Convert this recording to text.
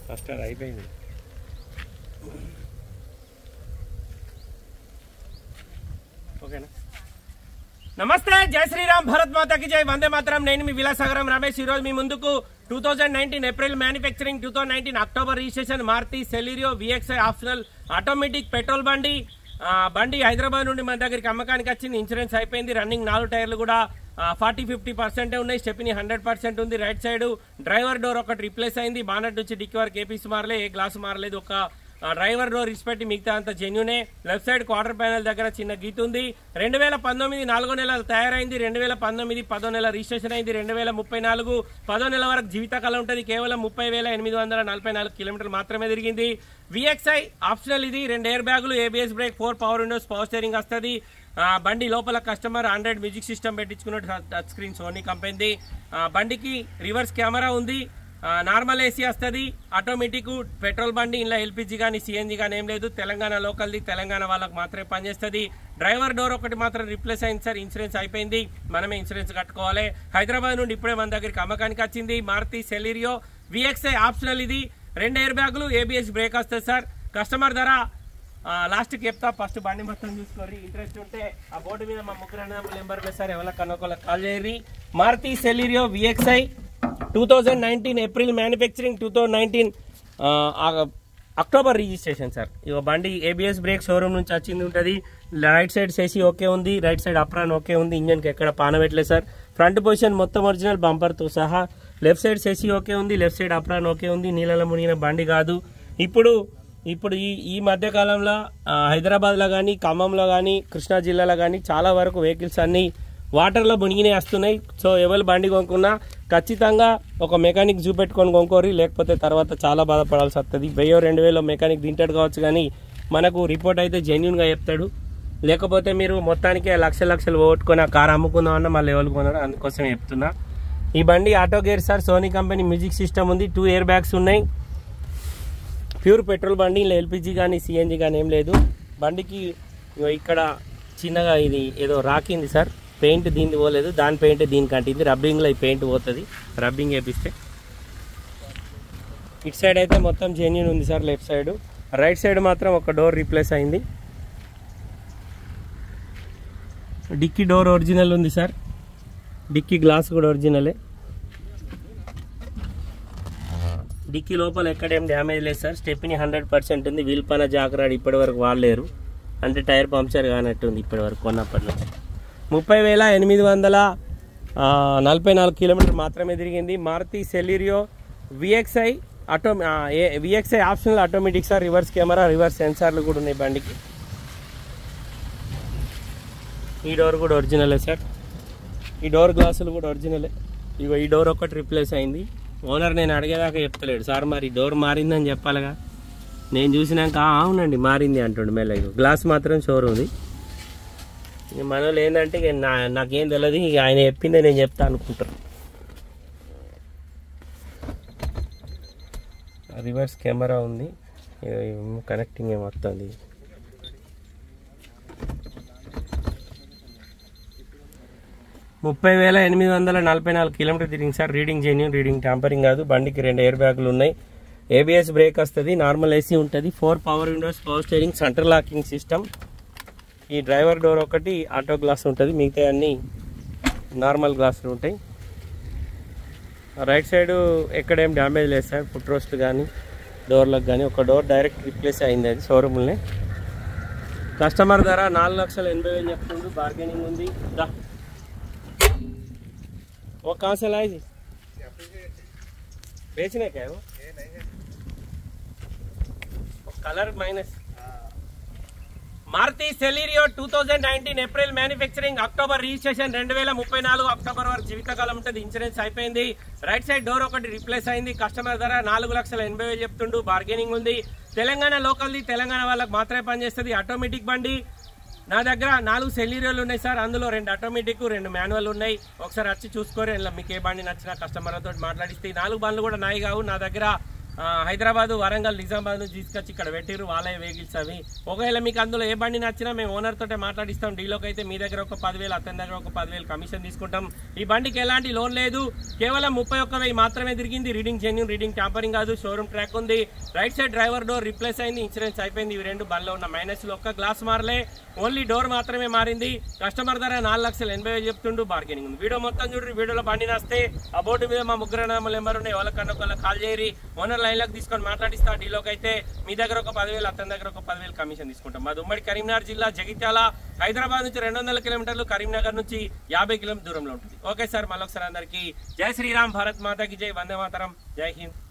First అది అయిపోయింది. ఓకేనా? నమస్తే, జై శ్రీరామ్, భారత్ మాతాకి జై, వందే మాతరం. నేను మీ విలాసాగరం రమేష్. ఈరోజు మీ ముందుకు 2019 April manufacturing, 2019 October registration Maruti Celerio VXi optional automatic petrol బండి. బండి హైదరాబాద్ నుండి మన దగ్గరికి అమ్మకానికి వచ్చింది. ఇన్సూరెన్స్ అయిపోయింది. రన్నింగ్ 4 టైర్లు కూడా 40-50% ఉన్నాయి. స్టెప్ని 100% ఉంది. రైట్ సైడ్ డ్రైవర్ డోర్ ఒకటి రిప్లేస్ అయింది. బానట్ నుంచి డిక్కీ వరకు ఏపీస్ మారలే, ఏ గ్లాసు మారలేదు. ఒక డ్రైవర్ డోర్ ఇచ్చిపెట్టి మిగతా అంతా జెన్యూనే. లెఫ్ట్ సైడ్ క్వార్టర్ ప్యానల్ దగ్గర చిన్న గీత ఉంది. 2019 4 నెలలు తయారైంది. 2019 10 నెలల రిజిస్ట్రేషన్ అయింది. 2034 10 నెలల వరకు జీవితకాలం ఉంటుంది. కేవలం 30,844 కిలోమీటర్లు మాత్రమే తిరిగింది. VXi optional. ఇది 2 ఎయిర్ బ్యాగులు, ABS brake, 4 power windows, power steering వస్తుంది. బండి లోపల కస్టమర్ Android మ్యూజిక్ సిస్టమ్ పెట్టించుకున్నట్టు, టచ్ స్క్రీన్ సోనీ కంపెనీ. బండికి రివర్స్ కెమెరా ఉంది. నార్మల్ ఏసీ వస్తుంది. ఆటోమేటిక్ పెట్రోల్ బండి. ఇంట్లో LPG కానీ CNG కానీ ఏం లేదు. తెలంగాణ లోకల్ది, తెలంగాణ వాళ్ళకి మాత్రమే పనిచేస్తుంది. డ్రైవర్ డోర్ ఒకటి మాత్రం రిప్లేస్ అయింది సార్. ఇన్సూరెన్స్ అయిపోయింది. మనమే ఇన్సూరెన్స్ కట్టుకోవాలి. హైదరాబాద్ నుండి ఇప్పుడే మన దగ్గరికి అమ్మకానికి వచ్చింది. Maruti Celerio VXi optional. ఇది 2 ఎయిర్ బ్యాగులు, ABS బ్రేక్ వస్తుంది సార్. కస్టమర్ ధర లాస్ట్కి చెప్తా. ఫస్ట్ బండి మొత్తం చూసుకోరి. ఇంట్రెస్ట్ ఉంటే ఆ బోర్డు మీద మా ముగ్గురు నెంబర్ లేదు సార్, ఎవరికన్నా ఒకళ్ళకి కాల్ చేయరి. Maruti Celerio VXi 2019 April manufacturing, 2019 October registration sir. ఇక బండి ABS బ్రేక్ షోరూమ్ నుంచి వచ్చింది ఉంటుంది. రైట్ సైడ్ సేసీ ఓకే ఉంది. రైట్ సైడ్ అప్రాన్ ఓకే ఉంది. ఇంజన్కి ఎక్కడ పానబెట్టలేదు సార్. ఫ్రంట్ పొజిషన్ మొత్తం ఒరిజినల్ బంపర్తో సహా. లెఫ్ట్ సైడ్ సేసీ ఓకే ఉంది. లెఫ్ట్ సైడ్ అప్రాన్ ఓకే ఉంది. నీళ్ళలో మునిగిన బండి కాదు. ఇప్పుడు ఈ మధ్యకాలంలో హైదరాబాద్లో కానీ, ఖమ్మంలో కానీ, కృష్ణా జిల్లాలో కానీ చాలా వరకు వెహికల్స్ అన్నీ వాటర్లో మునిగినే వస్తున్నాయి. సో ఎవరు బండి కొనుక్కున్నా ఖచ్చితంగా ఒక మెకానిక్ చూపెట్టుకొని కొనుక్కోరి, లేకపోతే తర్వాత చాలా బాధపడాల్సి వస్తుంది. 1000-2000 మెకానిక్ తింటాడు కావచ్చు, కానీ మనకు రిపోర్ట్ అయితే జెన్యున్గా చెప్తాడు. లేకపోతే మీరు మొత్తానికి లక్షలు పోగొట్టుకొని ఆ కారు అమ్ముకుందామన్నా మళ్ళీ ఎవరు కొన్నాడు. అందుకోసం చెప్తున్నా. ఈ బండి auto gear sir. Sony company music system ఉంది. 2 ఎయిర్ బ్యాగ్స్ ఉన్నాయి. ప్యూర్ పెట్రోల్ బండి. ఇలా LPG కానీ CNG కానీ ఏం లేదు. బండికి ఇక్కడ చిన్నగా ఇది ఏదో రాకింది సార్. పెయింట్ దీన్ని పోలేదు, దాని పెయింట్ దీనికి అంటింది. రబ్బింగ్లో ఈ పెయింట్ పోతుంది, రబ్బింగ్ వేపిస్తే. ఇటు సైడ్ అయితే మొత్తం జెన్యూన్ ఉంది sir. Left side, right side మాత్రం ఒక డోర్ రీప్లేస్ అయింది. డిక్కీ డోర్ ఒరిజినల్ ఉంది సార్. డిక్కీ గ్లాస్ కూడా ఒరిజినలే. డిక్కీ లోపల ఎక్కడేం డ్యామేజ్ లేదు సార్. స్టెప్ని 100% ఉంది. వీల్ పైన జాకరాడు ఇప్పటి వరకు వాడలేరు, అంటే టైర్ పంక్చర్ కానట్టుంది ఇప్పటి వరకు కొన్నప్పటి నుంచి. 30,844 కిలోమీటర్ మాత్రమే తిరిగింది. Maruti Celerio VXi VXi optional automatic sir. Reverse camera, reverse సెన్సార్లు కూడా ఉన్నాయి బండికి. ఈ డోర్ కూడా ఒరిజినలే సార్. ఈ డోర్ గ్లాసులు కూడా ఒరిజినలే. ఇగో ఈ డోర్ ఒకటి రిప్లేస్ అయింది. ఓనర్ నేను అడిగేదాకా చెప్తలేడు సార్. మరి డోర్ మారిందని చెప్పాలిగా. నేను చూసినాక అవునండి మారింది అంటుండు మెల్లగా. గ్లాస్ మాత్రం షోర్ ఉంది. మన వాళ్ళు ఏంటంటే నాకేం తెలియదు, ఇక ఆయన చెప్పిందే నేను చెప్తా అనుకుంటాను. రివర్స్ కెమెరా ఉంది. కనెక్టింగ్ ఏమొస్తుంది. $30,844 కిలోమీటర్ తిరిగింది sir. Reading genuine, reading tampering కాదు. బండికి 2 ఎయిర్ బ్యాగులు ఉన్నాయి. ABS బ్రేక్ వస్తుంది. నార్మల్ ఏసీ ఉంటుంది. 4 power windows, power steering, centre locking system. ఈ డ్రైవర్ డోర్ ఒకటి ఆటో గ్లాస్ ఉంటుంది. మిగతా అన్ని నార్మల్ గ్లాసులు ఉంటాయి. రైట్ సైడ్ ఎక్కడేం డ్యామేజ్ లేదు సార్. ఫుట్ రోస్ట్ కానీ డోర్లకు కానీ. ఒక డోర్ డైరెక్ట్ రిప్లేస్ అయింది, అది షోరూమ్లోనే. కస్టమర్ ధర 4,80,000 చెప్తుండ్రు. బార్గెనింగ్ ఉంది. वो कहाँ से लाए जी? बेचने का है वो? Colour minus. Maruti Celerio 2019 April manufacturing, October registration, 2034 October వరకు జీవితకాలం ఉంటుంది. ఇన్సూరెన్స్ అయిపోయింది. రైట్ సైడ్ డోర్ ఒకటి రిప్లేస్ అయింది. కస్టమర్ ధర 4,80,000 చెప్తుండు. బార్గెనింగ్ ఉంది. తెలంగాణ లోకల్ది, తెలంగాణ వాళ్ళకి మాత్రమే పనిచేస్తుంది. ఆటోమేటిక్ బండి. నా దగ్గర 4 సెలీరియోలు ఉన్నాయి సార్. అందులో 2 ఆటోమేటిక్, 2 మాన్యువల్ ఉన్నాయి. ఒకసారి వచ్చి చూసుకోరు. ఇలా మీకు ఏ బండి నచ్చినా కస్టమర్లతో మాట్లాడిస్తే. 4 బండ్లు కూడా నాయి కావు. నా దగ్గర హైదరాబాద్ వరంగల్ నిజామాబాద్ నుంచి తీసుకొచ్చి ఇక్కడ పెట్టిరు వాళ్ళే వెహికల్స్ అవి. ఒకవేళ మీకు అందులో ఏ బండి నచ్చినా మేము ఓనర్ తోటే మాట్లాడిస్తాం. డీలోకి అయితే మీ దగ్గర ఒక 10,000 అతని దగ్గర ఒక 10,000 కమిషన్ తీసుకుంటాం. ఈ బండికి ఎలాంటి లోన్ లేదు, కేవలం 31,000 మాత్రమే తిరిగింది. రీడింగ్ జెన్యూన్, రీడింగ్ ట్యాంపరింగ్ కాదు, షోరూమ్ ట్రాక్ ఉంది. Right side driver door replace అయింది, ఇన్సూరెన్స్ అయిపోయింది. ఇవి 2 బండ్లో ఉన్న మైనస్లు. ఒక్క గ్లాస్ మారలే, ఓన్లీ డోర్ మాత్రమే మారింది. కస్టమర్ ధర 4,80,000 చెప్తుండు, బార్గెనింగ్ ఉంది. వీడియో మొత్తం చూడండి. వీడియోలో బండి నస్తే ఆ బోర్డు మీద మా ముగ్గురు నెంబర్ ఉన్నాయి, ఎవరికన్నా ఒకళ్ళ కాల్ చేయరి. ఓనర్ లైన్లోకి తీసుకొని మాట్లాడిస్తా. డీలోకి అయితే మీ దగ్గర ఒక 10,000 అతని దగ్గర ఒక 10,000 కమిషన్ తీసుకుంటాం. మాది ఉమ్మడి కరీంనగర్ జిల్లా, జగిత్యాల. హైదరాబాద్ నుంచి 200 కిలోమీటర్లు, కరీంనగర్ నుంచి 50 కిలోమీటర్ల దూరంలో ఉంటుంది. ఓకే సార్, మళ్ళొకసారి అందరికీ జై శ్రీరామ్, భారత్ మాతాకి జై, వందే మాతరం, జై హింద్.